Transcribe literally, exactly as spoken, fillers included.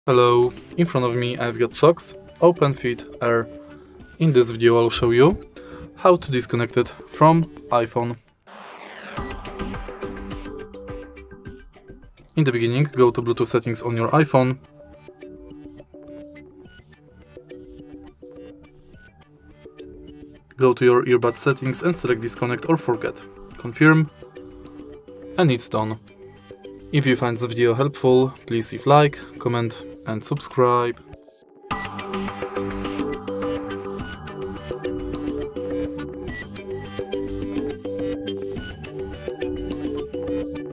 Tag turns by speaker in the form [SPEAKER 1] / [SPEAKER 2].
[SPEAKER 1] Hello, in front of me I've got Shokz OpenFit Air. In this video I'll show you how to disconnect it from iPhone. In the beginning, go to Bluetooth settings on your iPhone. Go to your earbud settings and select disconnect or forget. Confirm, and it's done. If you find this video helpful, please leave like, comment and subscribe.